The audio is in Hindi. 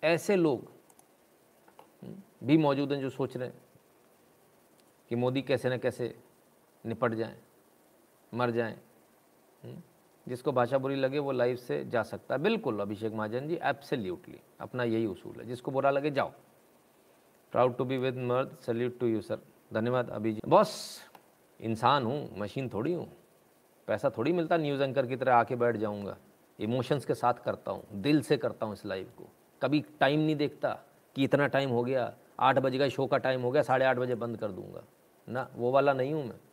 ऐसे लोग भी मौजूद हैं जो सोच रहे हैं कि मोदी कैसे न कैसे निपट जाएं, मर जाएं। जिसको भाषा बुरी लगे वो लाइफ से जा सकता है। बिल्कुल अभिषेक महाजन जी, एब्सोल्युटली अपना यही उसूल है। जिसको बुरा लगे जाओ। प्राउड टू बी विद मर्द, सैल्यूट टू यू सर। धन्यवाद अभी जी। बॉस इंसान हूँ, मशीन थोड़ी हूँ। पैसा थोड़ी मिलता न्यूज़ एंकर की तरह आके बैठ जाऊँगा। इमोशंस के साथ करता हूँ, दिल से करता हूँ इस लाइव को। कभी टाइम नहीं देखता कि इतना टाइम हो गया, 8 बजे का शो का टाइम हो गया, 8:30 बजे बंद कर दूंगा ना, वो वाला नहीं हूँ मैं।